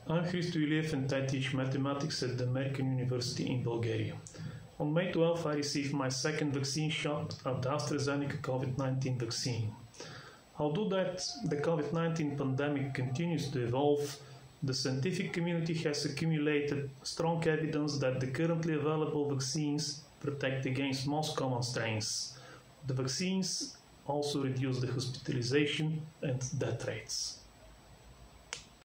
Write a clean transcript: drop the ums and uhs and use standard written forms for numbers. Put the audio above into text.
I'm Hristo Iliev and I teach mathematics at the American University in Bulgaria. On May 12, I received my second vaccine shot of the AstraZeneca COVID-19 vaccine. Although the COVID-19 pandemic continues to evolve, the scientific community has accumulated strong evidence that the currently available vaccines protect against most common strains. The vaccines also reduce the hospitalization and death rates.